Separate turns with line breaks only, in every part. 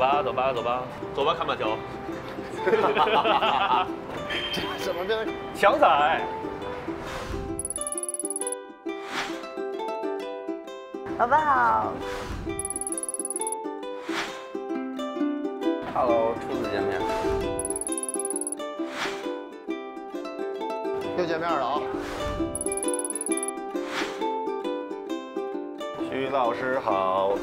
吧，走吧，走吧，走吧，看马桥。
这怎么变成
强仔？
老板好。
Hello， 初次见面。
又见面了啊！
徐老师好。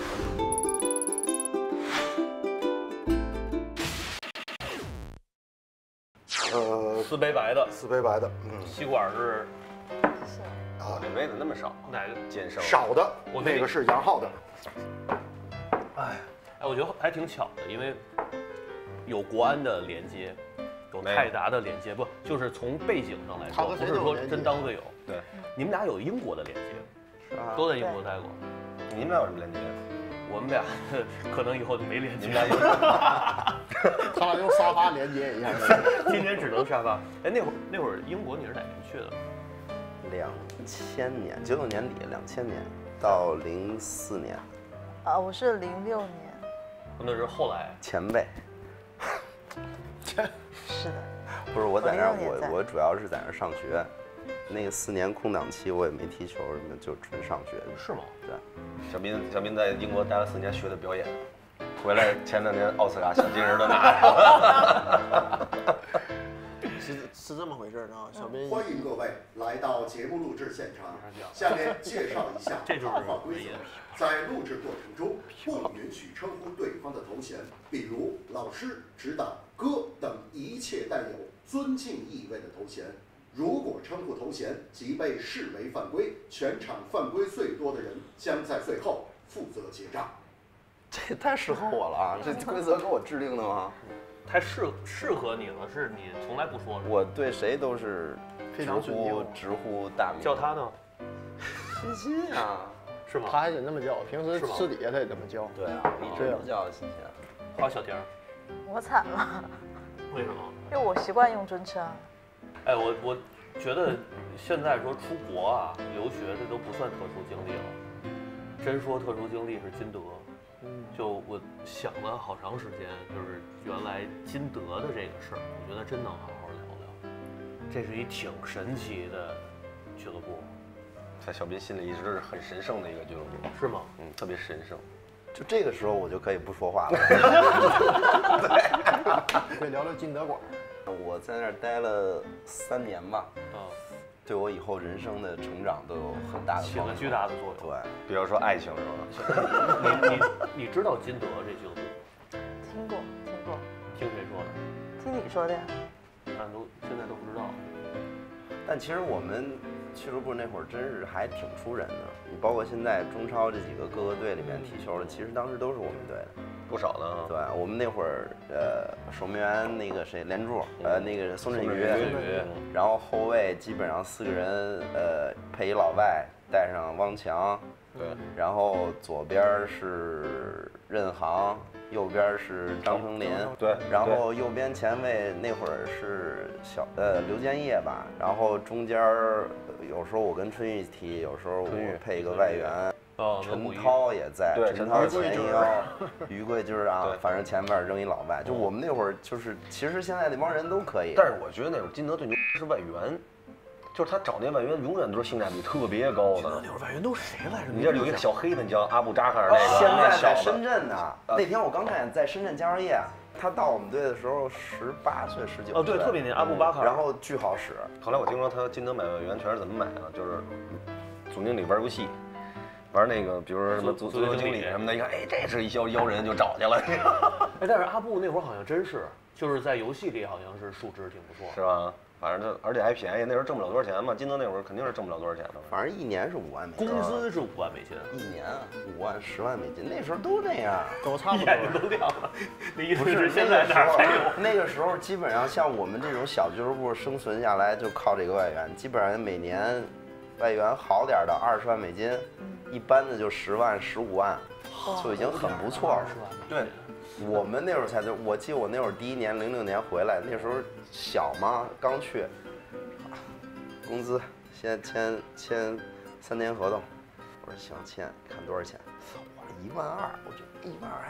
四杯白的，
四杯白的，
吸管是
啊，这杯子那么少，
哪个？
减少
少的，
我
那个是杨浩的。
哎，我觉得还挺巧的，因为有国安的连接，有泰达的连接，不就是从背景上来说，不是说真当队友。
对，
你们俩有英国的连接，
是吧？
都在英国待过。
你们俩有什么连接？
我们俩可能以后就没连接。
你们俩有？
他俩用沙发连接一样。
今年只能沙发。哎，那会儿英国你是哪年去的
2000年，99年底，2000年到04年。
我是06年。
那是后来
前辈。
是的。
不是我在那儿，我主要是在那儿上学。那个4年空档期我也没踢球什么，就纯上学。
是吗？
对。
小斌在英国待了4年，学的表演，回来前2年奥斯卡小金人都拿了。
是这么回事啊，小斌。
欢迎各位来到节目录制现场。下面介绍一下套话规则：在录制过程中，不允许称呼对方的头衔，比如老师、指导、哥等一切带有尊敬意味的头衔。如果称呼头衔，即被视为犯规，全场犯规最多的人将在最后负责结账。
这也太适合我了，这规则给我制定的吗？
太适合你了，是你从来不说。
我对谁都是
非常尊敬，
直呼大名。
叫他呢？
欣欣啊，
是吗？
他还得那么叫，平时私底下他也这么叫。
对啊，一直都叫欣欣。
花小婷，
我惨了。
为什么？
因为我习惯用尊称。
哎，我觉得现在说出国啊、留学这都不算特殊经历了，真说特殊经历是金德。就我想了好长时间，就是原来金德的这个事儿，我觉得真能好好聊聊。这是一挺神奇的俱乐部，
在小斌心里一直是很神圣的一个俱乐部，
是吗？
特别神圣。
就这个时候我就可以不说话了。
对，可以聊聊金德馆。
我在那儿待了3年吧。对我以后人生的成长都有很大的
起了巨大的作用。
对，
比如说爱情是
吧？你知道金德这俱乐部？
听过。
听谁说的？
听你说的呀。
现在都不知道。
但其实我们俱乐部那会儿真是还挺出人的。你包括现在中超这几个各个队里面踢球的，其实当时都是我们队的，
不少呢。
对，我们那会儿守门员那个谁连柱，那个宋振宇，然后后卫基本上4个人，配一老外，带上汪强，
对，
然后左边是任航，右边是张成林，
对，
然后右边前卫那会儿是刘建业吧，然后中间有时候我跟春玉踢，有时候我配一个外援。陈涛也在，陈涛前腰，于贵就是啊，反正前面扔一老外。就我们那会儿就是，其实现在那帮人都可以。
但是我觉得那会儿金德最牛是外援，就是他找那外援永远都是性价比特别高的。
金德那会儿外援都是谁来着？
你这有一个小黑的，你叫阿布扎哈尔那个。
现在在深圳呢。那天我刚看见在深圳佳兆业，他到我们队的时候18岁19岁。
哦，对，特别年阿布巴卡尔。
然后巨好使。
后来我听说他金德买外援全是怎么买的，就是总经理玩游戏。玩那个，比如说什么足球经理什么的，一看，哎，这是一妖人，就找去了。
哎，但是阿布那会儿好像真是，就是在游戏里好像是数值挺不错，
是吧？反正而且还便宜，那时候挣不了多少钱嘛。金德那会儿肯定是挣不了多少钱的，
反正1年是5万美金，
工资是5万美金
，1年5万10万美金，那时候都这样，
都差不多。
眼睛都亮了。那意思是现在哪还有？
那个时候基本上像我们这种小俱乐部生存下来就靠这个外援，基本上每年外援好点的20万美金。一般的就10万、15万，就已经很不错了。
对，
我们那会儿才就，我记得我那会儿第1年06年回来，那时候小嘛，刚去，工资先签3年合同。我说行，签，看多少钱？我说1万2，我觉得1万2还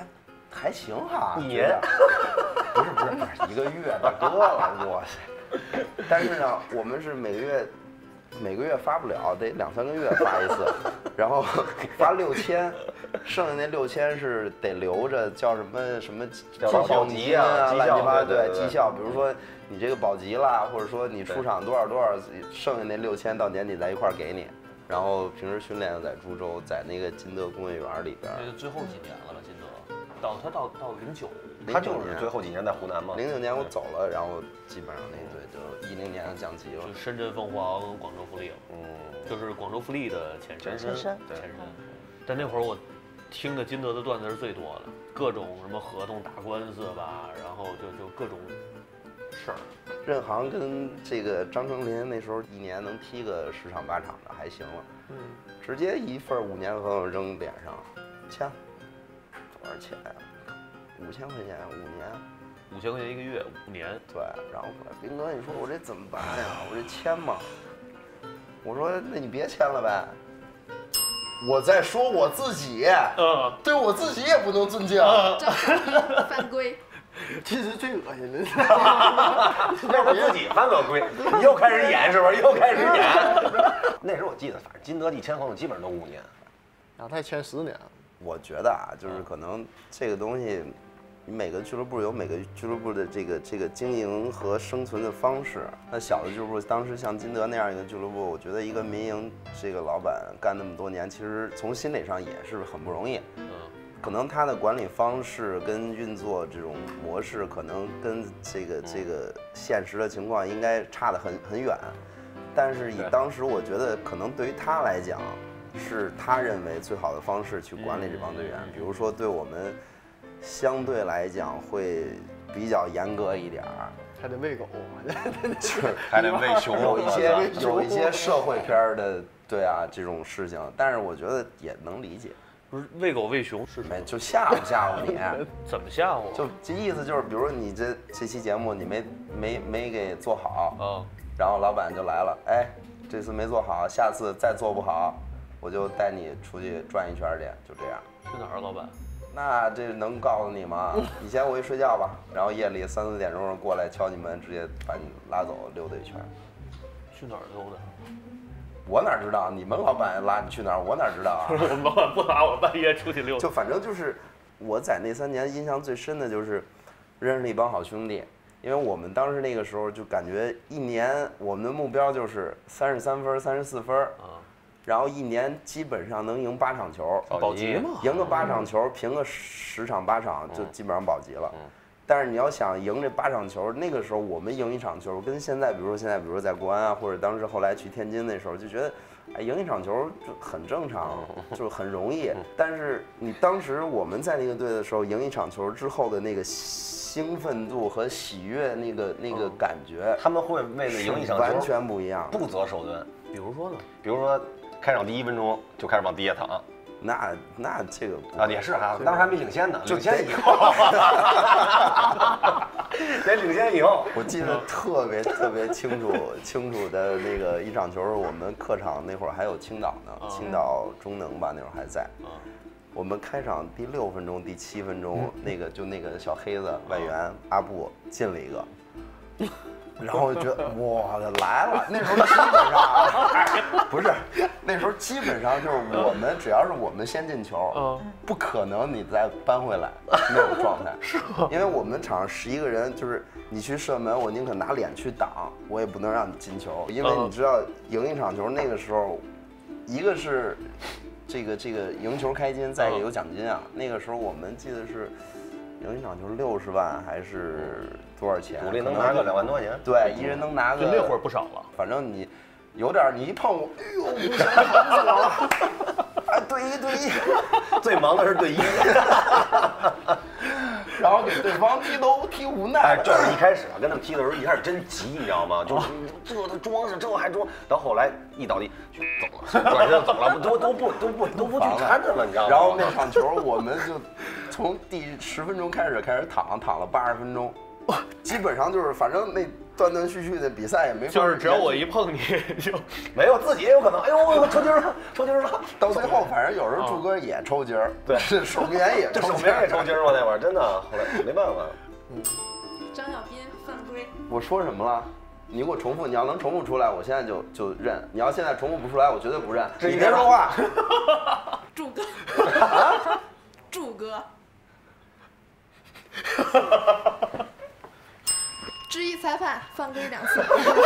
还行哈
，1年，
不是1个月，大哥了，哇塞！但是呢，我们是每个月发不了，得2、3个月发一次，然后发6000，剩下那6000是得留着，叫什么绩效金啊，乱七八糟，对绩效，比如说你这个保级啦，或者说你出场多少，剩下那6000到年底在一块儿给你。然后平时训练在株洲，在那个金德工业园里边。
那就最后几年了吧，金德。到09，
他就是最后几年在湖南嘛。
09年我走了，然后基本上那队就10年降级了。
就深圳凤凰、广州富力了，就是广州富力的前身。但那会儿我听的金德的段子是最多的，各种什么合同打官司吧，然后就各种事儿。
任航跟这个张成林那时候1年能踢个10场8场的还行了，直接一份5年合同扔脸上，签。多少钱呀？5000块钱5年
，5000块钱1个月5年。
对，然后后来斌哥，你说我这怎么办呀？我这签吗？我说那你别签了呗。我在说我自己，对我自己也不能尊敬，
犯规。
其实最恶心的，
要不自己犯个规，你又开始演是不是？又开始演。那时候我记得，反正金德一签合同基本上都5年，
亚太签10年。
我觉得啊，就是可能这个东西，每个俱乐部有每个俱乐部的这个经营和生存的方式。那小的俱乐部，当时像金德那样一个俱乐部，我觉得一个民营这个老板干那么多年，其实从心理上也是很不容易。可能他的管理方式跟运作这种模式，可能跟这个现实的情况应该差得很远。但是以当时我觉得，可能对于他来讲，是他认为最好的方式去管理这帮队员，比如说对我们相对来讲会比较严格一点儿，
还得喂狗，
还得喂熊，
有一些社会片的，对啊这种事情，但是我觉得也能理解。
不是喂狗喂熊是什么？
就吓唬你，
怎么吓唬？
就这意思就是，比如你这期节目你没给做好，然后老板就来了，哎，这次没做好，下次再做不好。我就带你出去转一圈去，就这样。
去哪儿，老板？
那这能告诉你吗？以前我一睡觉吧，然后夜里3、4点钟过来敲你门，直接把你拉走溜达一圈。
去哪儿溜达？
我哪知道？你们老板拉你去哪儿？我哪知道啊？
我们老板不拉我半夜出去溜达。
就反正就是我在那3年印象最深的就是认识了一帮好兄弟，因为我们当时那个时候就感觉1年我们的目标就是33分、34分。然后1年基本上能赢8场球，
保级嘛，
赢个8场球，平个10场8场就基本上保级了。但是你要想赢这8场球，那个时候我们赢1场球，跟现在，比如说在国安啊，或者当时后来去天津那时候，就觉得，哎，赢1场球就很正常，就是很容易。但是你当时我们在那个队的时候，赢1场球之后的那个兴奋度和喜悦，那个感觉，
他们会为了赢1场球
完全不一样，
不择手段。
比如说呢？
比如说。开场第1分钟就开始往地下躺，
那这个
啊也是哈，当时还没领先呢，领先以后，得领先以后。
我记得特别清楚的那个1场球，我们客场那会儿还有青岛呢，青岛中能吧那会儿还在。我们开场第6分钟、第7分钟，那个小黑子外援阿布进了一个。然后就觉得哇，来了！那时候基本上不是，那时候基本上就是我们只要是我们先进球，不可能你再扳回来那种状态。是吗？因为我们场上11个人，就是你去射门，我宁可拿脸去挡，我也不能让你进球，因为你知道赢1场球那个时候，一个是这个赢球开金，再一个有奖金啊。那个时候我们记得是赢1场球60万还是多少钱？
主力能拿个2万多块钱。
对，一人能拿个。
那会儿不少了。
反正你有点，你一碰我，哎呦，不行，疼死我了！哎，对一，
最忙的是对一，
然后给对方踢无奈。
哎，这是一开始啊，跟他们踢的时候一开始真急，你知道吗？就是这他装上，这还装，到后来一倒地就走了，转身走了，都不去看他了，你知道吗？
然后那场球我们就从第10分钟开始躺了80分钟，基本上就是反正那断断续续的比赛也没法。
就是只要我一碰你就
没有自己也有可能。哎呦，我抽筋了，抽筋了。
到最后，反正有时候柱哥也抽筋儿，对，守门员也抽筋儿，
守门员也抽筋儿嘛那会儿，真的，后来没办法。
张小斌犯规。
我说什么了？你给我重复，你要能重复出来，我现在就认。你要现在重复不出来，我绝对不认。你别说话。
柱哥。柱哥。质疑裁判犯规2次。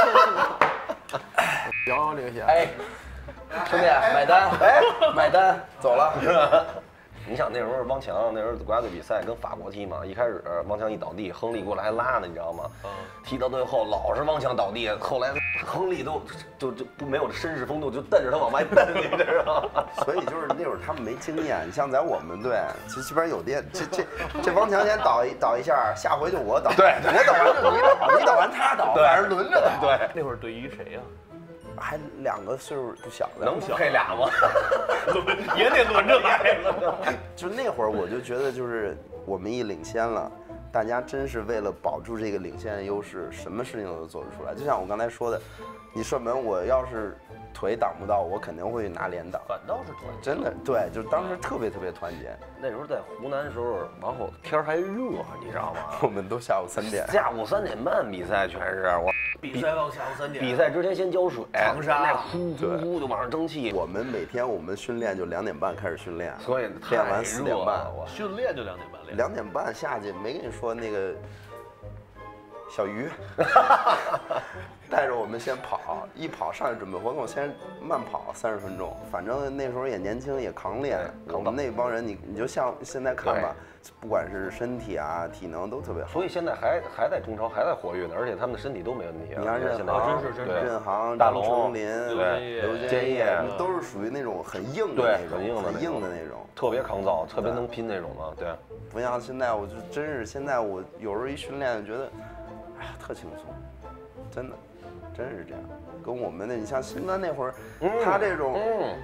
遥遥领先。
哎，兄弟，买单！哎，买单，走了。
你想那时候汪强，那时候国家队比赛跟法国踢嘛，一开始汪强一倒地，亨利过来还拉呢，你知道吗？踢到最后老是汪强倒地，后来亨利都不没有绅士风度，就瞪着他往外瞪，你知道吗？
所以就是那会儿他们没经验，你像在我们队，基本上有电，这汪强先倒一下，下回就我倒，
对，
我倒完就你倒，你倒完他倒，反正轮着倒。
对，
那会儿队医谁呀？
还2个岁数不小的，
能配俩吗？
也得轮着来。
就那会儿我就觉得，就是我们一领先了，大家真是为了保住这个领先的优势，什么事情都做得出来。就像我刚才说的，你射门，我要是腿挡不到，我肯定会拿连挡。
反倒是团结，
真的对，就是当时特别团结。
那时候在湖南的时候，然后天儿还热，你知道吗？
我们都下午3点，
下午3点半比赛，全是我。
比赛到下午3点。
比赛之前先浇水，
长沙
那呼呼的往上蒸汽。
我们每天训练就2点半开始训练，
所以
练完4点半，
训练就2点半练。
2点半下去，没跟你说那个小鱼带着我们先跑，一跑上去准备活动，先慢跑30分钟。反正那时候也年轻，也扛练。我们那帮人，你就像现在看吧，不管是身体啊、体能都特别好。
所以现在还在中超，还在活跃呢，而且他们的身体都没问题。
你看任
航，
任航、
大
张成林、
刘
坚业，都是属于那种很硬的那种，很硬的那种，
特别抗造，特别能拼那种嘛。对，
不像现在，我就真是现在我有时候一训练觉得，哎呀，特轻松，真的。真是这样，跟我们的你像新丹那会儿，他这种，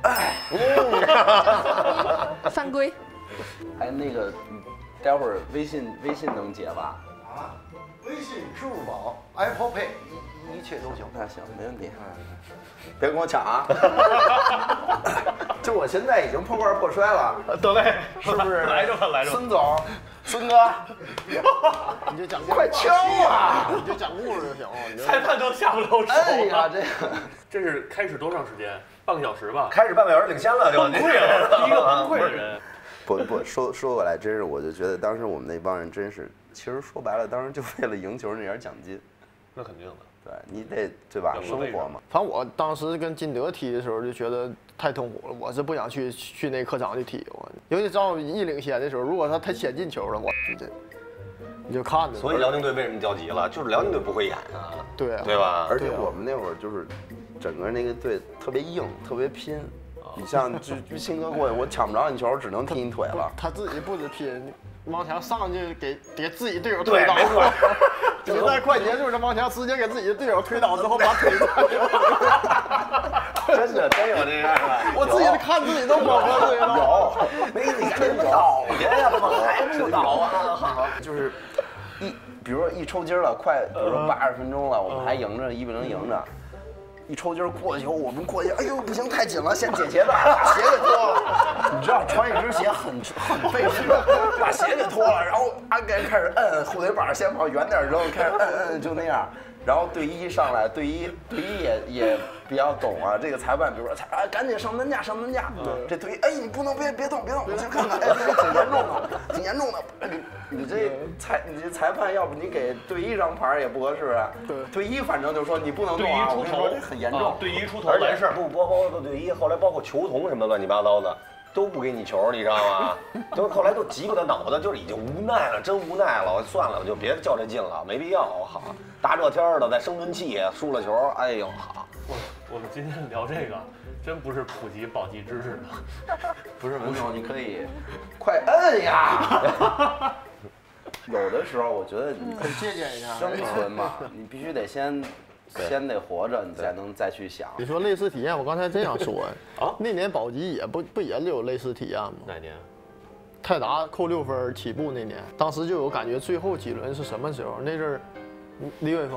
犯规。
哎，那个，待会儿微信能解吧？
啊，微信、支付宝、Apple Pay，一切都行。
那行，没问题。别跟我抢啊！就我现在已经破罐破摔了，
得嘞，
是不是？
来着吧，来着。
孙总，孙哥，
你就讲
快敲啊！
你就讲故事就行了。
裁判都下不了手。
哎呀，
这是开始多长时间？半个小时吧。
开始半个小时领先了，就
崩溃了，第一个崩溃的人。
不，说过来，真是我就觉得当时我们那帮人真是，其实说白了，当时就为了赢球那点奖金。
那肯定的。
对你得对吧？生活嘛。
反正我当时跟金德踢的时候就觉得太痛苦了，我是不想去那客场去踢。尤其张一领先的时候，如果他先进球了，你就看着。
所以辽宁队为什么焦急了？就是辽宁队不会演啊。
对啊，
对吧？
而且我们那会儿就是整个那个队特别硬，特别拼。你像就鑫哥过去，我抢不着你球，只能踢你腿了。
他自己不止拼，汪强上去给自己队友推倒。
对，没错。
比赛快结束，这汪强直接给自己的队友推倒之后，把腿断了。
真有这样的，
我自己看自己都懵了。
有，没你怎么倒下呀？怎么还不倒啊？
就是比如说一抽筋了，快，比如说80分钟了，我们还赢着1-0赢着。一抽筋过去，我们过去，哎呦不行，太紧了，先解鞋带，把鞋给脱了。你知道穿一只鞋很费事，把鞋给脱了，然后开始摁后腿板，先往远点扔，开始摁，就那样。然后队医上来，队医也比较懂啊。这个裁判，比如说赶紧上担架。这队医，哎，你不能别动，我先看看，哎，挺严重的。你这裁判，要不你给队医张牌也不合适啊。对，队医反正就说你不能动啊，
队医出头
很严重。
队医出头完事儿，
不包括队医，后来包括球童什么乱七八糟的。都不给你球，你知道吗？后来都急过他脑袋，就是已经无奈了，真无奈了。我算了，我就别较这劲了，没必要。我好，大热天的在生闷气，输了球，哎呦好。
我们今天聊这个，真不是普及保级知识的。
不是文总，你可以快摁呀。有的时候我觉得你
借鉴一下
生存嘛，你必须得先得活着，你才能再去想。
你说类似体验，我刚才真想说啊，那年保级也不也有类似体验吗？
哪年？
泰达扣6分起步那年，当时就有感觉，最后几轮是什么时候？那阵儿李玮峰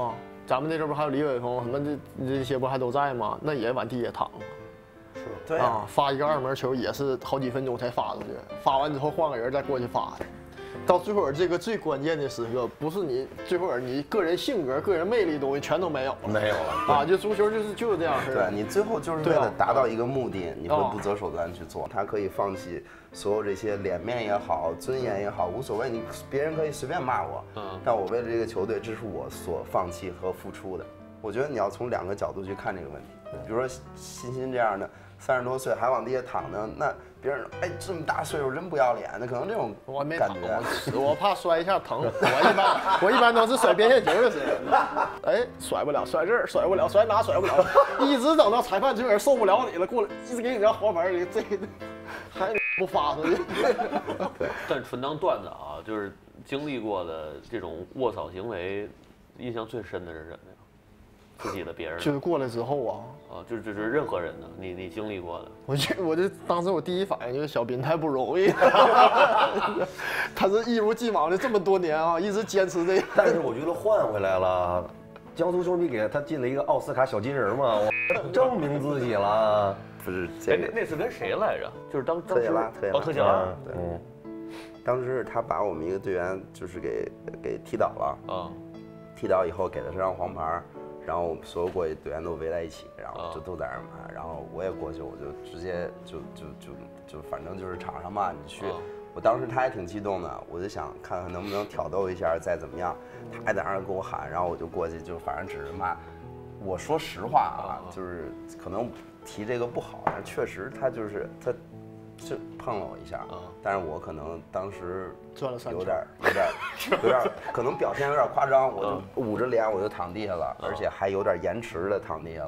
咱们那时候不还有李伟峰什么这些不还都在吗？那也往地下躺。
是，对
啊，发一个2门球也是好几分钟才发出去，发完之后换个人再过去发。到最后这个最关键的时刻，不是你最后你个人性格、个人魅力东西全都没有了，
没有了
啊！就足球就是这样式的。
对你最后就是为了达到一个目的，你会不择手段去做。他可以放弃所有这些脸面也好、尊严也好，无所谓。别人可以随便骂我，但我为了这个球队，这是我所放弃和付出的。我觉得你要从2个角度去看这个问题。比如说欣这样的30多岁还往地下躺呢，那别人哎这么大岁数真不要脸，那可能这种感觉。
我怕摔一下疼，我一般都是甩边线球的时候，哎甩不了，甩这儿甩不了，甩哪甩不了，一直等到裁判这人受不了你了，过来一直给你张黄牌，这还不发出去。
对，但纯当段子啊，就是经历过的这种卧槽行为，印象最深的是什么呀？自己的别人
就是过来之后啊，
就是任何人的，你经历过的。
我就当时我第一反应就是小斌太不容易，他是一如既往的这么多年啊，一直坚持这个。
但是我觉得换回来了，江苏球迷给他进了一个奥斯卡小金人嘛，我证明自己了。
不是这个，
那次跟谁来着？就是当
特谢拉，
对，
当时是他把我们一个队员就是给踢倒了啊，踢倒以后给了这张黄牌。然后所有过去队员都围在一起，然后就都在那儿骂，然后我也过去，我就直接就反正就是场上骂你去。我当时他还挺激动的，我就想看看能不能挑逗一下，再怎么样。他还在那儿给我喊，然后我就过去，就反正只是骂。我说实话啊，就是可能提这个不好，但确实他就碰了我一下，但是我可能当时有点，可能表现有点夸张，我就捂着脸我就躺地下了，而且还有点延迟的躺地下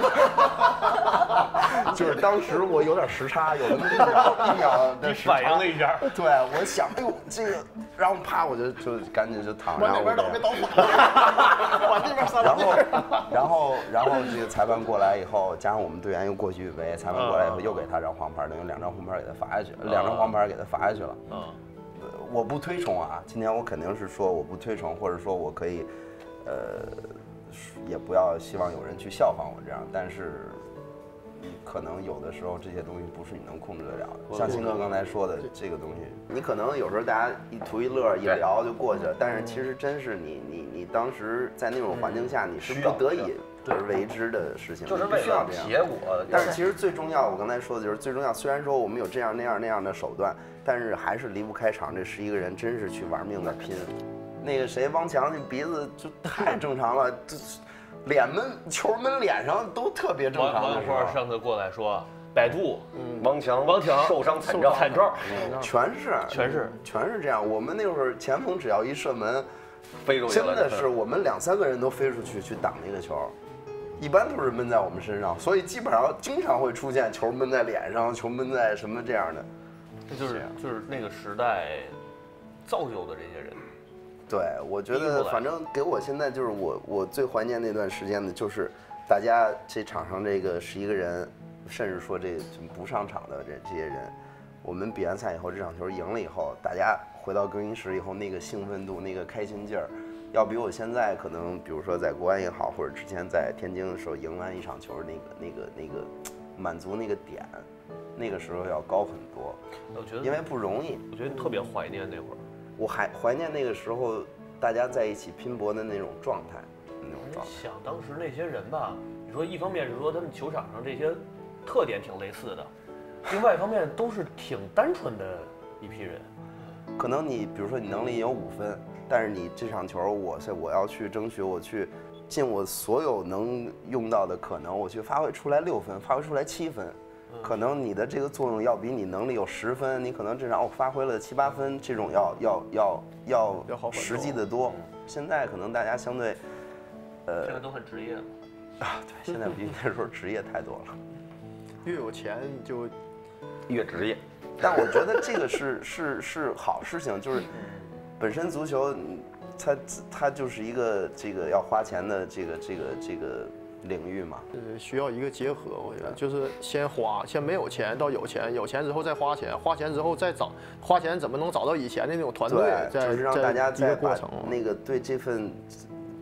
了，就是当时我有点时差，有那么一秒的时差，
反应了一下，
对，我想，哎呦这个，然后啪我就赶紧就躺，然后
往那边倒，别倒反，往这边撒。
然后这个裁判过来以后，加上我们队员又过去围，裁判过来以后又给他张黄牌，等于2张红牌给他罚下去，2张黄牌给他罚下去了。我不推崇啊，今天我肯定是说我不推崇，或者说我可以，也不要希望有人去效仿我这样，但是可能有的时候这些东西不是你能控制得了的。像鑫哥刚才说的这个东西，你可能有时候大家一图一乐一聊就过去了，但是其实真是你当时在那种环境下，你是不得已而为之的事情，
就是为了结果。
但是其实最重要，我刚才说的就是最重要。虽然说我们有这样那样的手段，但是还是离不开场这11个人真是去玩命的拼。那个谁，汪强那鼻子就太正常了，球门脸上都特别正常。
王花上次过来说，百度，
王强受伤惨状，
全是这样。我们那会儿前锋只要一射门，
飞出去了，
真的是我们2、3个人都飞出去挡那个球。一般都是闷在我们身上，所以基本上经常会出现球闷在脸上，球闷在什么这样的。
这就是那个时代造就的这些人。
对，我觉得反正给我现在就是我最怀念那段时间的，就是大家这场上这个11个人，甚至说这不上场的这些人，我们比完赛以后，这场球赢了以后，大家回到更衣室以后，那个兴奋度，那个开心劲儿。要比我现在可能，比如说在国安也好，或者之前在天津的时候赢完一场球那个满足那个点，那个时候要高很多。
我觉得
因为不容易，
我觉得特别怀念那会儿。
我还怀念那个时候大家在一起拼搏的那种状态，
想当时那些人吧，你说一方面是说他们球场上这些特点挺类似的，另外一方面都是挺单纯的一批人。
可能你比如说你能力有5分。但是你这场球，我要去争取，我去尽我所有能用到的可能，我去发挥出来6分，发挥出来7分，可能你的这个作用要比你能力有10分，你可能这场发挥了7、8分，这种要实际的多。现在可能大家相对，
现在都很职业了
啊，对，现在比那时候职业太多了，
越有钱就
越职业。
但我觉得这个是好事情，就是。本身足球，它就是一个这个要花钱的这个领域嘛，
需要一个结合。我觉得就是先没有钱到有钱，有钱之后再花钱，花钱之后再找，花钱怎么能找到以前的那种团队？
就是让大家再把那个对这份，不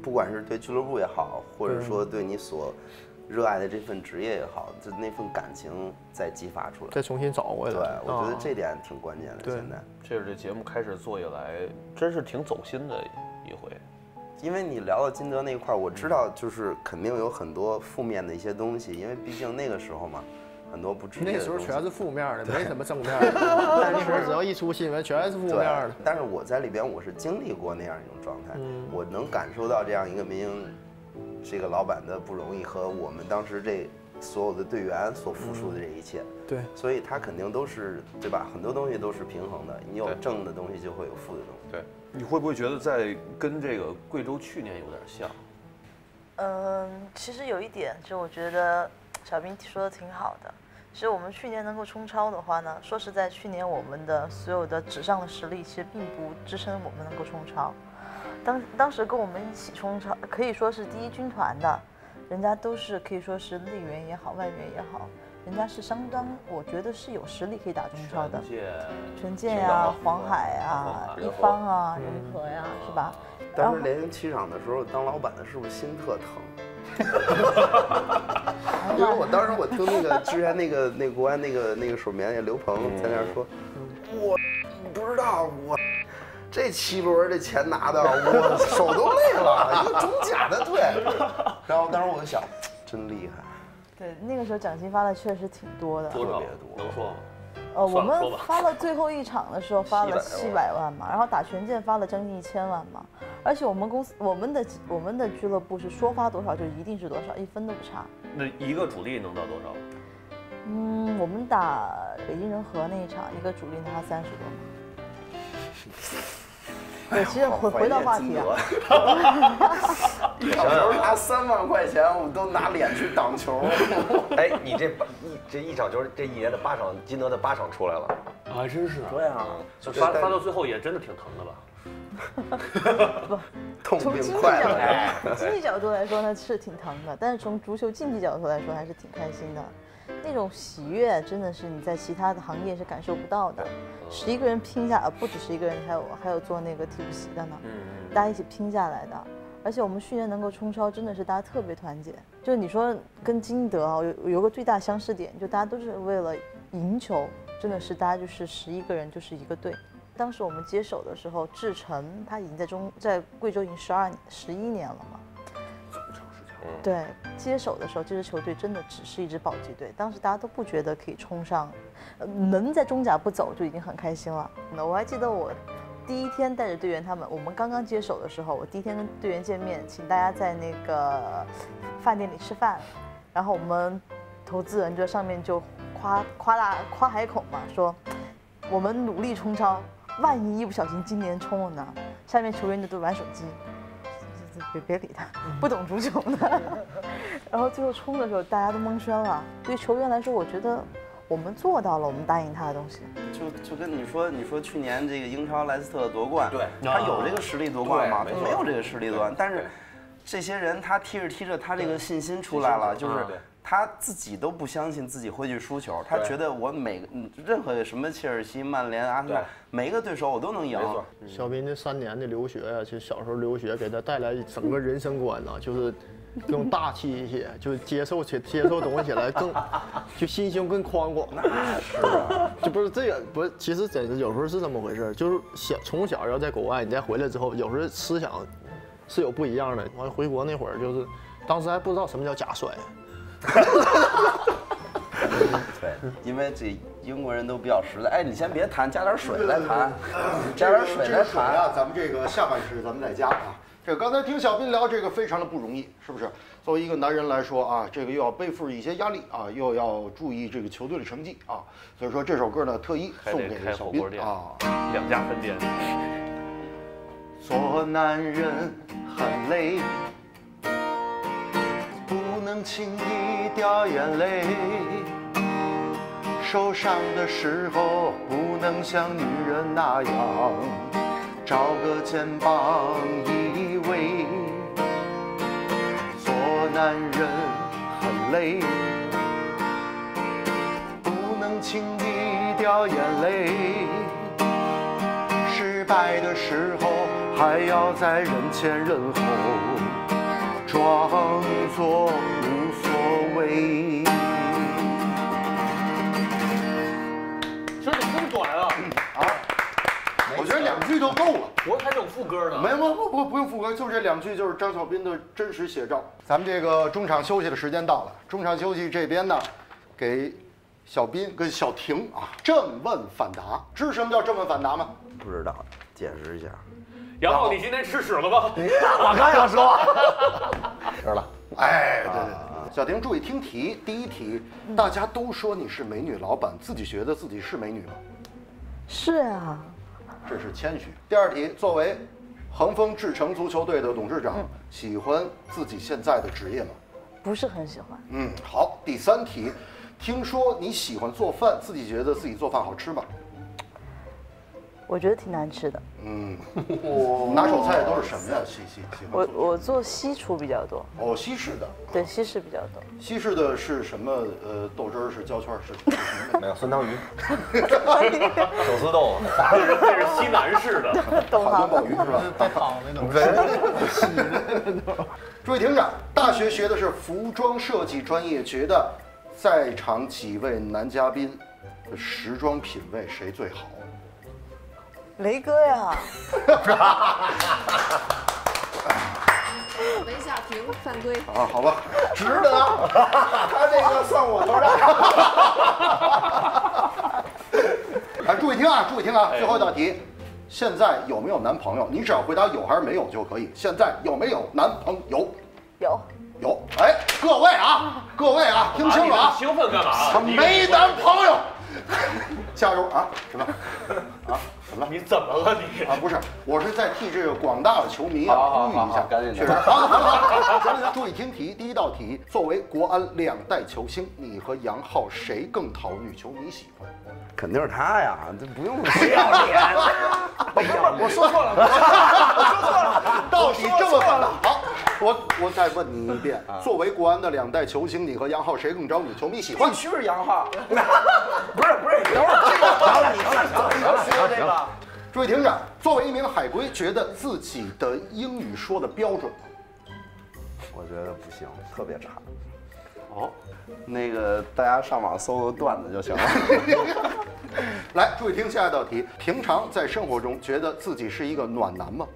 不管是对俱乐部也好，或者说对你所热爱的这份职业也好，就那份感情再激发出来，
再重新找回来。
对，我觉得这点挺关键的。现在，
这是这节目开始做以来，真是挺走心的一回。
因为你聊到金德那块儿，我知道就是肯定有很多负面的一些东西，因为毕竟那个时候嘛，很多不职业的
那时候全是负面的，没什么正面的。但那会儿只要一出新闻，全是负面的。
但是我在里边，我是经历过那样一种状态，我能感受到这样一个民营这个老板的不容易和我们当时这所有的队员所付出的这一切。
对，
所以他肯定都是对吧？很多东西都是平衡的，你有正的东西就会有负的东西。
对，你会不会觉得在跟这个贵州去年有点像？
其实有一点，就我觉得小兵说的挺好的。其实我们去年能够冲超的话呢，说实在，去年我们的所有的纸上的实力其实并不支撑我们能够冲超。当时跟我们一起冲超，可以说是第一军团的，人家都是可以说是内援也好，外援也好，人家是相当，我觉得是有实力可以打中超的。权健呀、黄海啊、一方啊、仁和呀，是吧？
当时联营七场的时候，当老板的是不是心特疼？因为我当时我听那个之前那个国安那个守门员刘鹏在那儿说，你不知道我这7轮这钱拿的，我手都累了，一个中甲的队。然后当时我就想，真厉害。
对，那个时候奖金发的确实挺多的，
多少？能说吗？
我们发了最后一场的时候发了700万嘛，然后打权健发了将近1000万嘛，而且我们公司我们的俱乐部是说发多少就一定是多少1分都不差。
那一个主力能到多少？
我们打北京人和那一场，一个主力拿30多嘛。对，其实回到话题啊，
有时候拿3万块钱，我们都拿脸去挡球。
哎，你这一场球，这一年的8场，金德的8场出来了，
还真是。
对啊，
就发到最后也真的挺疼的吧？
不，从经济角度来说呢是挺疼的，但是从足球竞技角度来说还是挺开心的。那种喜悦真的是你在其他的行业是感受不到的。11个人拼下，不止11个人，还有做那个替补席的呢，大家一起拼下来的。而且我们去年能够冲超，真的是大家特别团结。就你说跟金德啊有个最大相似点，就大家都是为了赢球，真的是大家就是11个人就是一个队。当时我们接手的时候，志成他已经在贵州已经11年了嘛。对，接手的时候，这支球队真的只是一支保级队，当时大家都不觉得可以冲上，能在中甲不走就已经很开心了。我还记得我第一天带着队员我们刚刚接手的时候，我第一天跟队员见面，请大家在那个饭店里吃饭，然后我们投资人就上面就夸海口嘛，说我们努力冲超，万一一不小心今年冲了呢，下面球员就都玩手机。别理他，不懂足球的。然后最后冲的时候，大家都蒙圈了。对于球员来说，我觉得我们做到了我们答应他的东西。
就跟你说去年这个英超莱斯特夺冠，
对，
他有这个实力夺冠吗？他没有这个实力夺冠，但是这些人他踢着，他这个信心出来了，就是他自己都不相信自己会去输球，他觉得我任何什么切尔西、曼联、阿森纳，每一个对手我都能赢。
小斌这3年的留学啊，就小时候留学给他带来整个人生观啊，就是更大气一些，就是接受东西起来更就心胸更宽广。
那是啊，
就不是这个不是，其实真的有时候是这么回事，就是从小要在国外，你再回来之后，有时候思想是有不一样的。完回国那会儿，就是当时还不知道什么叫假摔。
对，因为这英国人都比较实在。哎，你先别谈，加点水再谈，加点水再谈
啊。咱们这个下半时咱们再加啊。这个刚才听小斌聊这个非常的不容易，是不是？作为一个男人来说啊，这个又要背负一些压力啊，又要注意这个球队的成绩啊，所以说这首歌呢特意送给小斌啊。
2家分店。
做男人很累。不能轻易掉眼泪，受伤的时候不能像女人那样找个肩膀依偎。做男人很累，不能轻易掉眼泪，失败的时候还要在人前人后装作无所谓。
这怎么这么短啊？
我觉得2句就够了。
我还整副歌呢。
没有不用副歌，就是这2句就是张小彬的真实写照。咱们这个中场休息的时间到了，中场休息这边呢，给小彬跟小婷啊正问反答。知道什么叫正问反答吗？
不知道，解释一下。
杨浩，你今天吃屎了吧？
我刚想说，知道了。
哎，对，小婷注意听题。第一题，大家都说你是美女老板，自己觉得自己是美女吗？
是啊。
这是谦虚。第2题，作为恒丰智诚足球队的董事长，喜欢自己现在的职业吗？
不是很喜欢。
好。第3题，听说你喜欢做饭，自己觉得自己做饭好吃吗？
我觉得挺难吃的。
拿手菜都是什么呀？喜欢做？
我做西厨比较多。
哦，西式的。
对，西式比较多。
西式的是什么？豆汁儿是焦圈是？
没有酸汤鱼，手撕豆腐，
这是西南式的。
海鲜鲍鱼是吧？
带汤那种。
注意听着，大学学的是服装设计专业，觉得在场几位男嘉宾的时装品味谁最好？
雷哥呀。
韦小婷犯规
啊，好吧，值得，他这个算我头上。注意听啊，最后一道题，现在有没有男朋友？你只要回答有还是没有就可以。现在有没有男朋友？有。哎，各位啊，听清楚啊！
兴奋干嘛？
他没男朋友。加油啊！什么？怎么了？
你怎么了你？
不是，我是在替这个广大的球迷呼吁一下，
赶紧
确实。好，注意听题。第1道题，作为国安2代球星，你和杨浩谁更讨女球迷喜欢？
肯定是他呀，这不用
不要脸！
我说错了，
到底这么反了？好，我再问你一遍，作为国安的2代球星，你和杨浩谁更招女球迷喜欢？
必须是杨浩。
不是，等会儿这个，然后你说这个。
注意听着，作为一名海归，觉得自己的英语说的标准吗？
我觉得不行，特别差。
哦，
那个大家上网搜搜段子就行了。
来，注意听下一道题。平常在生活中，觉得自己是一个暖男吗？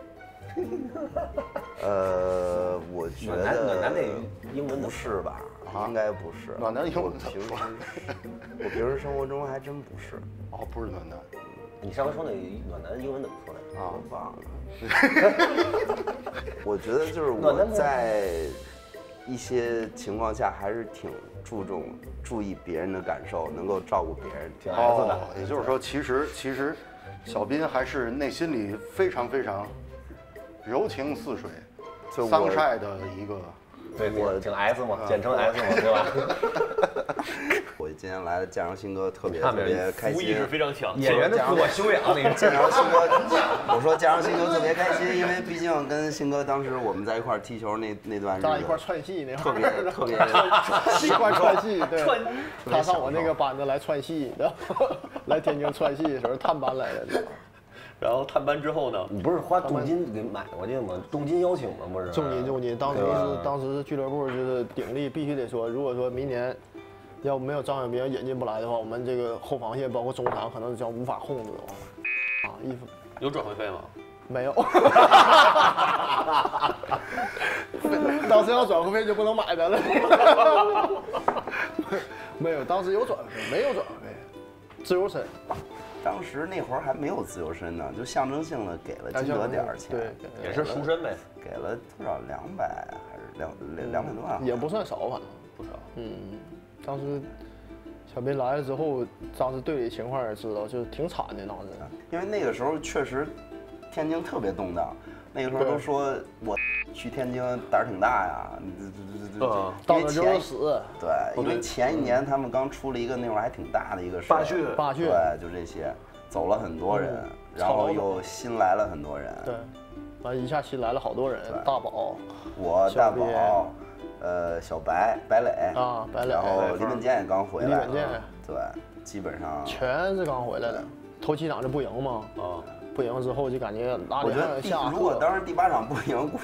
我觉得
暖男那英文
不是吧？应该不是。
暖男英文怎么说？
我平时生活中还真不是。
哦，不是暖男。
你上回说那暖男英文怎么说来着？
我忘了。我觉得就是我在一些情况下还是挺注意别人的感受，能够照顾别人，挺孩子的。
也就是说，其实小彬还是内心里非常柔情似水、桑晒的一个。
对，我挺 S 嘛，简称 S 嘛，对吧？
我今天来的建阳新哥特别开心，
服务意识非常强，
演员的自我修养。那个
建阳新哥，我说建阳新哥特别开心，因为毕竟跟新哥当时我们在一块踢球那段日子，
咱俩一块串戏那
特别
一块串戏，对，他上我那个班子来串戏，来天津串戏的时候探班来的。
然后探班之后呢？
你不是花重金给买过去吗？重金邀请吗？不是？
重金，当时是俱乐部就是鼎力，必须得说，如果说明年要没有张小彬引进不来的话，我们这个后防线包括中场可能将无法控制的话，衣服
有转会费吗？
没有。当时要转会费就不能买咱了。没有，当时有转会费，没有转会费，自由身。
当时那会儿还没有自由身呢，就象征性的给了金德点钱，
对，
也是赎身呗，
给了多少200还是200多万，
也不算少，反正
不少。
当时小彬来了之后，当时队里情况也知道，就是挺惨的当时。
因为那个时候确实天津特别动荡，那个时候都说我去天津胆儿挺大呀，
到那就是死。
对，因为前一年他们刚出了一个那会儿还挺大的一个事，
罢训，
对，就这些，走了很多人，然后又新来了很多人，
对，完一下新来了好多人，大宝，
我大宝，小白磊
啊，白磊，
然后李本健也刚回来，
李本健，
对，基本上
全是刚回来的，头7场就不赢嘛，不赢之后就感觉拉
我觉得如果当时第8场不赢，估计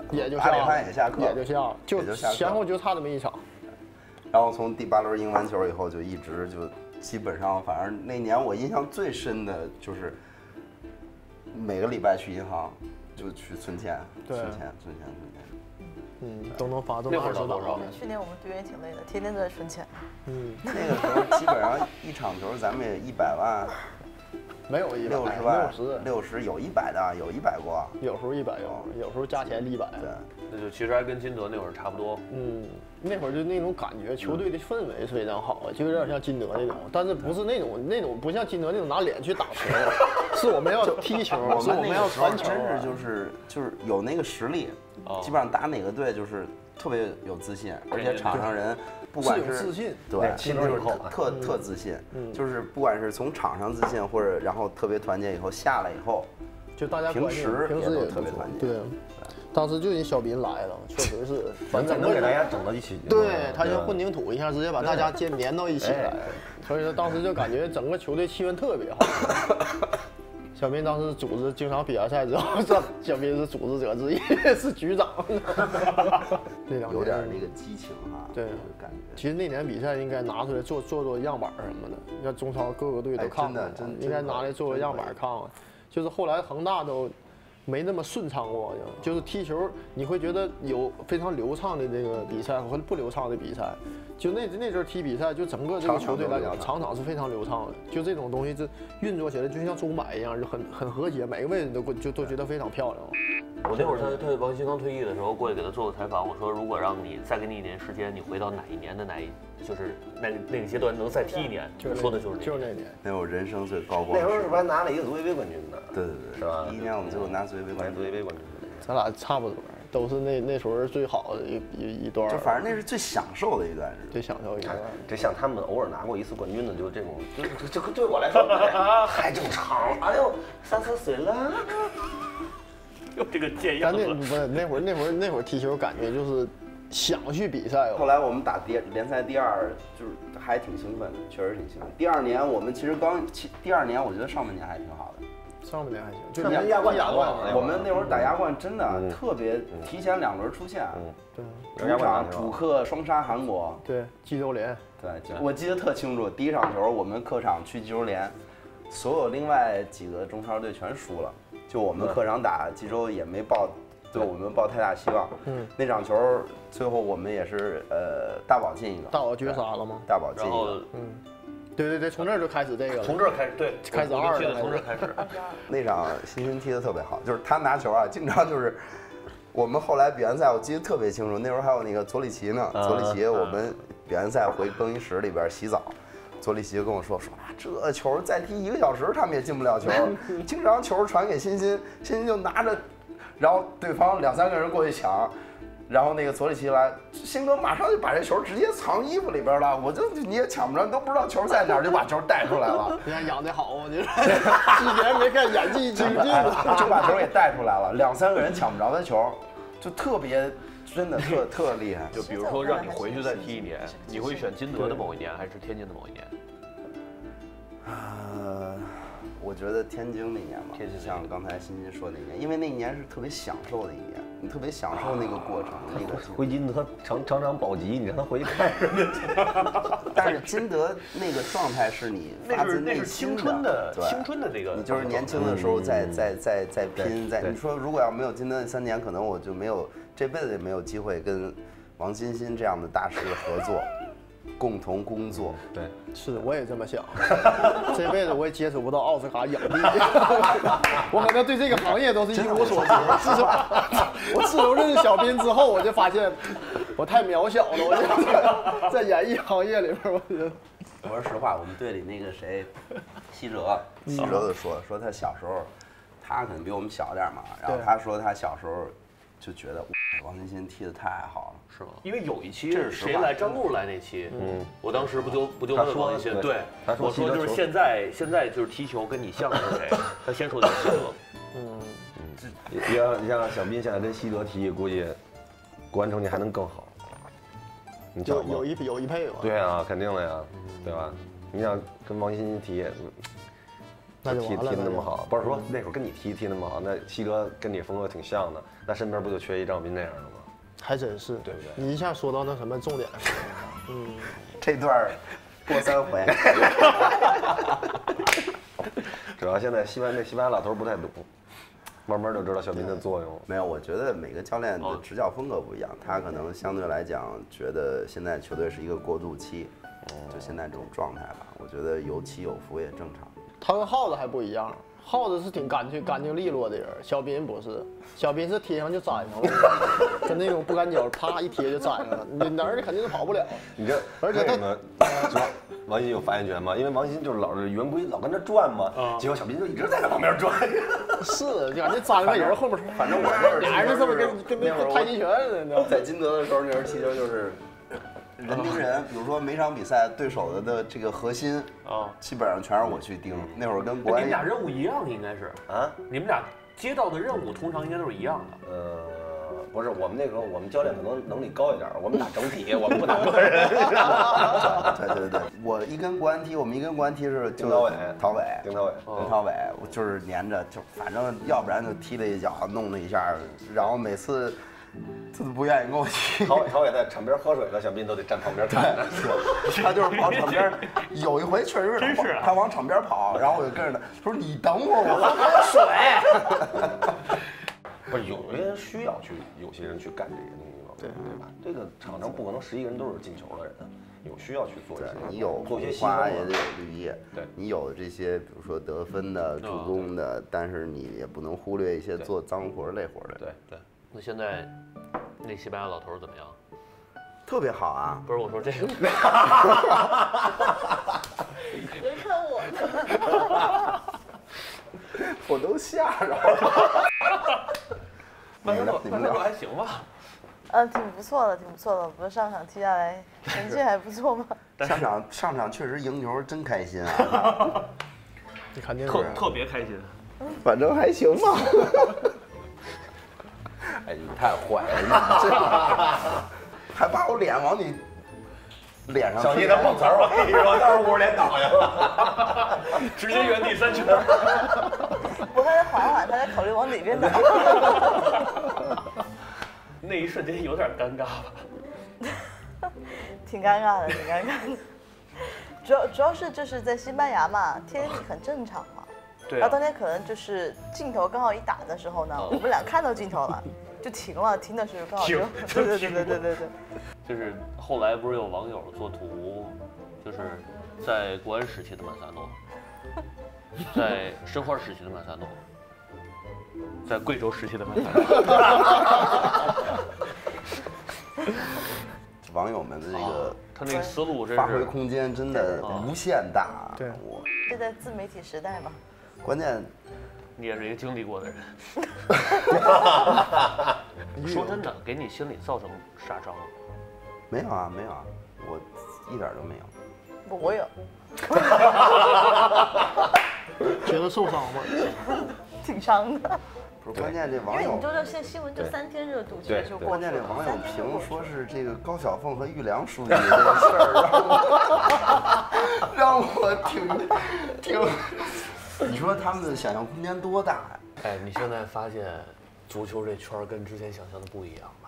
也就
8点半也下课，
也就下了，就前后就差这么一场。
然后从第8轮赢完球以后，就一直就基本上，反正那年我印象最深的就是每个礼拜去银行就去存钱，存钱。
都能发动
那会儿多少？
去年我们队员也挺累的，天天都在存钱。
那个时候基本上一场球咱们也100万。
没有
160万，60有100的，有100过，
有时候100有时候加钱100。
对，
那就其实还跟金德那会儿差不多。
那会儿就那种感觉，球队的氛围是非常好，就有点像金德那种，但是不是那种不像金德那种拿脸去打球，是我们要踢球，是我们要传球，
真是就是有那个实力，基本上打哪个队就是特别有自信，而且场上人。不管是
自信，
对，就是特自信，就是不管是从场上自信，或者然后特别团结，以后下来以后，
就大家
平时也都特别团结。
对，当时就因小斌来了，确实是，
反正能给大家整到一起。
对，他就混凝土一下，直接把大家粘到一起来，所以说当时就感觉整个球队气氛特别好。小斌当时组织经常比完赛之后，小斌是组织者之一，是局长。那2年
有点那个激情哈，
对，
感觉。
其实那年比赛应该拿出来做样板什么的，让中超各个队都看看，应该拿来做个样板看看。就是后来恒大都没那么顺畅过，就是踢球你会觉得有非常流畅的这个比赛和不流畅的比赛。就那阵儿踢比赛，就整个这个球队来讲，场场是非常流畅的。就这种东西，这运作起来就像钟摆一样，就很和谐，每个位置都觉得非常漂亮。
我那会儿他王鑫刚退役的时候，过去给他做过采访，我说如果让你再给你1年时间，你回到哪一年的就是那个阶段能再踢1年，说的就是
那年，
那我人生最高光。
那时候是不是还拿了一个足协杯冠军呢？
对，
是吧
？11年我们最后拿足协杯冠军。
咱俩差不多，都是那时候最好的一段。
就反正那是最享受的一段日子，
最享受一段。
这像他们偶尔拿过1次冠军的，就这种，这对我来说太正常了。哎呦，3、4岁了。
有这个贱样子。
不是那会儿踢球，感觉就是想去比赛。
后来我们打联赛第2，就是还挺兴奋的，确实挺兴奋。第2年我们其实第2年我觉得上半年还挺好的。
上半年还行，
就亚冠，
我们那会儿打亚冠真的特别提前2轮出线，
对，
主场主客双杀韩国，
对，济州联，
对，我记得特清楚，第1场球我们客场去济州联，所有另外几个中超队全输了，就我们客场打济州也没抱，对我们抱太大希望。那场球最后我们也是大宝进一个，
大宝绝杀了吗？
大宝进一个，
对，从这儿就开始这个了。
从这儿开始，对，
开始2了。
从这儿开始。
那场欣踢得特别好，就是他拿球啊，经常就是我们后来比完赛，我记得特别清楚。那时候还有那个佐里奇呢，佐里奇我们比完赛回更衣室里边洗澡，佐里奇跟我说这球再踢1个小时他们也进不了球，经常球传给欣欣就拿着，然后对方2、3个人过去抢。然后那个佐里奇来，鑫哥马上就把这球直接藏衣服里边了，你也抢不着，都不知道球在哪儿，就把球带出来了。
你看养得好，我觉得之前没看演技精进，
就把球给带出来了，2、3个人抢不着他球，就特别真的特厉害。
就比如说让你回去再踢1年，你会选金德的某一年，还是天津的某一年？
我觉得天津那年吧，像刚才欣欣说那年，因为那年是特别享受的一年，你特别享受那个过程，那个
回金德常保级，你让他回去看什么？
但是金德那个状态是你发自内心的，
青春的那个，
你就是年轻的时候在拼，你说如果要没有金德那3年，可能我就没有这辈子也没有机会跟王欣欣这样的大师合作。共同工作，
对，
是我也这么想。这辈子我也接触不到奥斯卡影帝，我可能对这个行业都是一无所知。我自从认识小斌之后，我就发现我太渺小了。我就在演艺行业里边，我觉得。
我说实话，我们队里那个谁，西哲就说他小时候，他可能比我们小点嘛，然后他说他小时候就觉得王欣欣踢得太好了。
是吗？因为有一期谁来张璐来那期，我当时不就问王欣欣，对，我说就是现在就是踢球跟你像的是谁？他先说的是西
德，你像小斌现在跟西德踢，估计国安成绩还能更好。你知道吗？
有一配吧？
对啊，肯定的呀，对吧？你想跟王欣欣踢， 踢的那么好，不是说那会儿跟你踢那么好，那西哥跟你风格挺像的，那身边不就缺一张斌那样的吗？
还真是，
对不对？
你一下说到那什么重点上，
这段过3回。
主要现在西班牙老头不太懂，慢慢就知道小斌的作用。
没有，我觉得每个教练的执教风格不一样，他可能相对来讲觉得现在球队是一个过渡期，就现在这种状态吧。我觉得有起有伏也正常。
他跟耗子还不一样，耗子是挺干净利落的人，小斌不是，小斌是贴上就粘上了，跟那种不干胶，啪一贴就粘上了，你哪儿肯定是跑不了。
你这
而且他
是吧？王鑫有发言权吗？因为王鑫就是老是圆规老跟那转嘛，结果小斌就一直在他旁边转。
是，感觉粘个人后面，
反正我就是
俩人是这么跟那太极拳似的。
在金德的时候，那时候踢球就是人盯人，比如说每场比赛对手的这个核心基本上全是我去盯。那会儿跟国安，
你们俩任务一样，应该是啊，你们俩接到的任务通常应该都是一样的。
不是，我们那个我们教练可能能力高一点，我们打整体，我们不打个人。
对，我一跟国安踢，我们一跟国安踢是
丁
陶伟，我就是黏着，就反正要不然就踢了一脚，弄了一下，然后每次他都不愿意跟我踢。
陶伟在场边喝水了，小斌都得站旁边看。
他就是跑场边，有一回确实是他往场边跑，然后我就跟着他，他说你等会儿，我喝口水。
不是有些人需要去，有些人去干这些东西吗？对吧？这个场上不可能11个人都是进球的人，有需要去做一些。
你有
做些
花也得有绿叶，
对，
你有这些，比如说得分的、助攻的，但是你也不能忽略一些做脏活累活的。
对。那现在那西班牙老头怎么样？
特别好啊！
不是我说这个。
别看我。
我都吓着了。
那还行吧。
挺不错的。不是上场踢下来成绩还不错吗？
上场确实赢球真开心啊！
你肯定
特别开心。
反正还行吧。哎，你太坏了，你这还把我脸往你脸上。
小心他碰瓷儿，我跟你说，到时候捂着脸倒下了，
直接原地3圈。
我还在缓，他在考虑往哪边倒。
那一瞬间有点尴尬吧？
挺尴尬的。主要是就是在西班牙嘛，天气很正常嘛。
对。
然后当天可能就是镜头刚好一打的时候呢，我们俩看到镜头了，就停了，停的时候刚好就。对。
就是后来不是有网友做图，就是在国安时期的曼萨诺，在申花时期的曼萨诺，在贵州时期的曼萨诺。
网友们的这个
他那个思路真是
发挥空间真的无限大。
对，
现在自媒体时代嘛。
关键
你也是一个经历过的人。说真的，给你心里造成啥伤？
没有啊，我一点都没有。
我有。
觉得受伤吗？
挺伤的。
不是，关键这网友，
因为你知道现在新闻就3天热度，其实就过去了。
关键这网友评说是这个高晓凤和玉良书记这个事儿，让我挺，你说他们的想象空间多大呀？
哎，你现在发现足球这圈跟之前想象的不一样吧？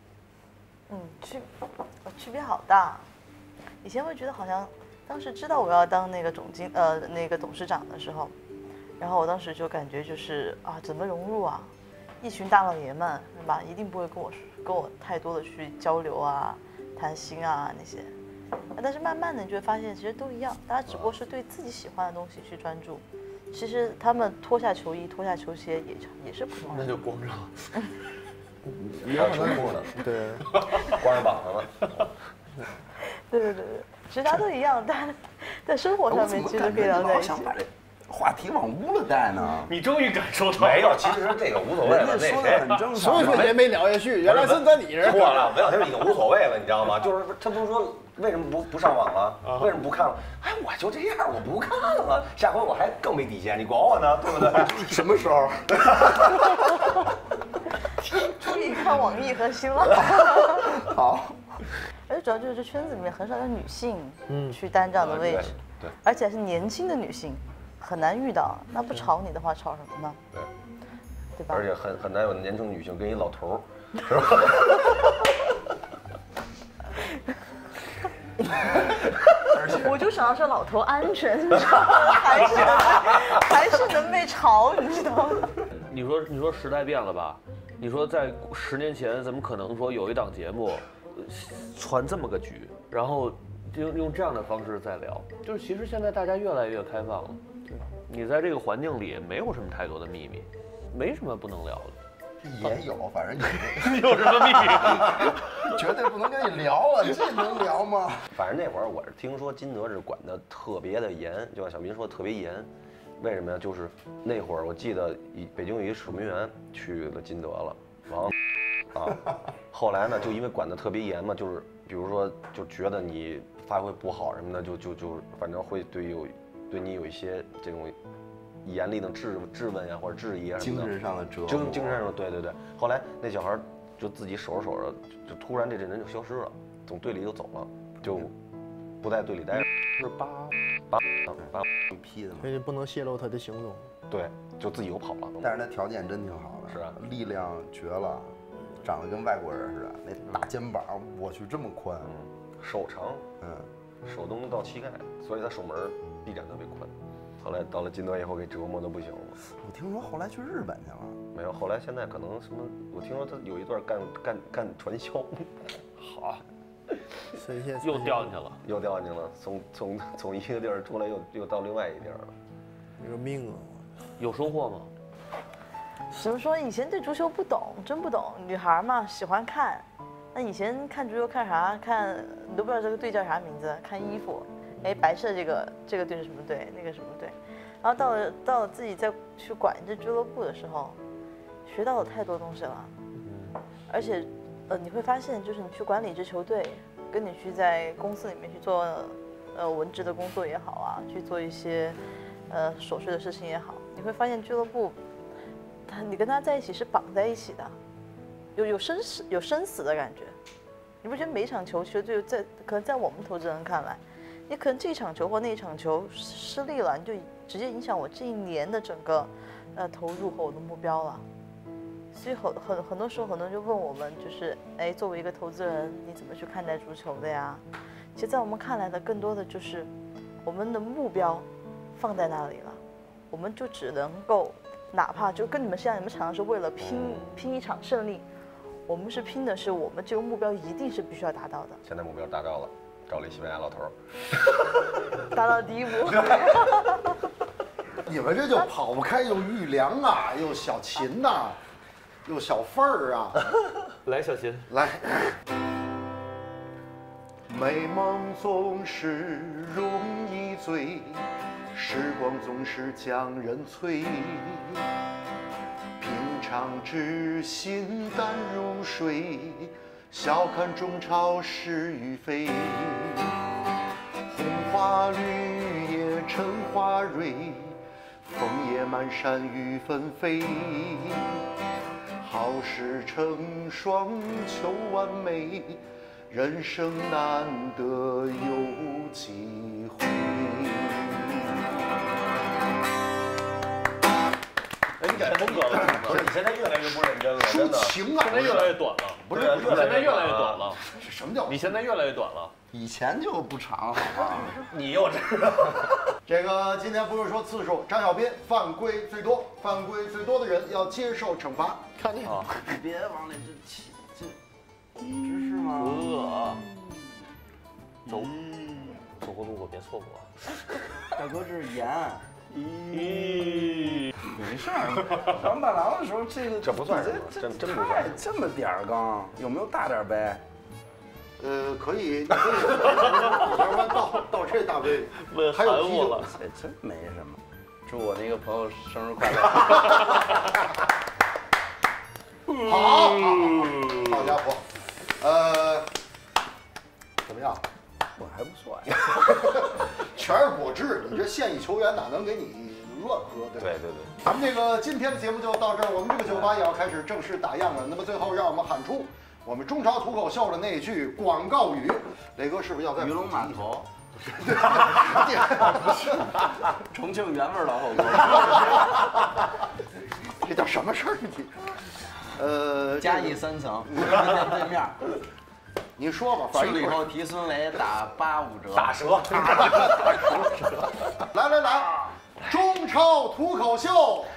区别好大。以前会觉得好像，当时知道我要当那个那个董事长的时候，然后我当时就感觉就是怎么融入啊？一群大老爷们是吧？一定不会跟我太多的去交流啊、谈心啊那些。但是慢慢的你就会发现，其实都一样，大家只不过是对自己喜欢的东西去专注。其实他们脱下球衣、脱下球鞋也是普通人。
那就光着。
还有胸部呢，
对，
光着膀子呢。
对，其实大家都一样，但在生活上面其实可以聊在一起。
话题往污了带呢？
你终于感受到
没有，其实这个无所谓了。
说的很正常，
所以说也没聊下去，原来是在你这儿。
错了，文小天已经无所谓了，你知道吗？就是他不是说为什么不上网了，为什么不看了？哎，我就这样，我不看了。下回我还更没底线，你管我呢，对不对？
什么时候？
注意看网易和新浪。
好。
而且主要就是这圈子里面很少有女性去担这样的位置，
对，
而且还是年轻的女性。 很难遇到。那不炒你的话，炒什么呢？对吧？
而且很难有年轻女性跟一老头儿，是吧？
我就想要说老头安全，你知道吗？还是能被炒，你知道吗？
你说时代变了吧？你说在10年前，怎么可能说有一档节目传这么个局，然后用这样的方式在聊？就是其实现在大家越来越开放了，你在这个环境里没有什么太多的秘密，没什么不能聊的。
也有，反正
你有什么秘密？
绝对不能跟你聊啊，这能聊吗？
反正那会儿我是听说金德是管得特别的严，就像小斌说的特别严。为什么呀？就是那会儿我记得北京有一守门员去了金德了，王啊，后来呢就因为管得特别严嘛，就是比如说就觉得你发挥不好什么的，就反正会对你有一些这种严厉的质问呀或者质疑啊什么的。
精神上的折磨。
精神上，对。后来那小孩就自己守着，就突然这人就消失了，从队里就走了，就不在队里待着。是八
一批的嘛，
所以不能泄露他的行踪。
对，就自己又跑了。
但是他条件真挺好的，
是啊，
力量绝了，长得跟外国人似的，那大肩膀，我去这么宽，
手长，手都能到膝盖，所以他守门臂展特别宽。后来到了金德以后，给折磨的不行了。
我听说后来去日本去了，
没有，后来现在可能什么，我听说他有一段干传销，好。
又掉进去了，
从一个地儿出来又到另外一地儿了，
这个命啊！
有收获吗？
怎么说？以前对足球不懂，真不懂。女孩嘛，喜欢看。那以前看足球看啥？看你都不知道这个队叫啥名字，看衣服。哎，白色这个队是什么队？那个什么队？然后到了自己再去管一支俱乐部的时候，学到了太多东西了。而且。你会发现，就是你去管理一支球队，跟你去在公司里面去做，文职的工作也好啊，去做一些，琐碎的事情也好，你会发现俱乐部，你跟他在一起是绑在一起的，有生死的感觉。你不觉得每一场球其实可能在我们投资人看来，你可能这一场球或那一场球失利了，你就直接影响我这一年的整个，投入和我的目标了。所以很多时候，很多人就问我们，就是哎，作为一个投资人，你怎么去看待足球的呀？其实，在我们看来的，更多的就是我们的目标放在那里了，我们就只能够，哪怕就跟你们像你们常常是为了拼一场胜利，我们是拼的是我们这个目标一定是必须要达到的。
现在目标达到了，找了一西班牙老头
儿，达到第一步。
你们这就跑不开，又玉良啊，又小秦呐。又小份儿啊，
来小秦，
来。美梦总是容易醉，时光总是将人催。平常之心淡如水，笑看中潮是与非。红花绿叶衬花蕊，枫叶满山雨纷飞。好事成双求完美，人生难得有机会。
哎，你改风格了？
不是，你现在越来越不认真了，真的。
情啊，
现在越来越短了。不是，现在越来越短了。
什么叫？
你现在越来越短了。
以前就不长，好吧？
你又知道。
这个今天不是说次数，张小斌犯规最多，犯规最多的人要接受惩罚。
看你
啊，你别往里这知识吗？
走过路过别错过。
大哥，这是盐。
咦，
没事儿。刚伴郎的时候，
这不算什么，真不算。
这么点儿缸，有没有大点杯？
可以，慢慢倒这大杯。还有啤酒，
这真没什么。祝我那个朋友生日快乐！
好家伙，怎么样？
我还不错呀。
全是果汁，你这现役球员哪能给你乱喝？对吧？
对。
咱们这个今天的节目就到这儿，我们这个酒吧也要开始正式打烊了。那么最后让我们喊出我们中朝脱口秀的那句广告语，磊哥是不是要在
鱼龙码头？
重庆原味老火锅。
这叫什么事儿？你，
嘉义3层，对面。
你说吧，
去了以后提孙雷打85折，
打折。
来，中超脱口秀。